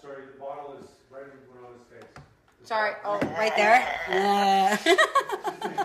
sorry, the bottle is right in Wynonna's face. Sorry. Oh, right there.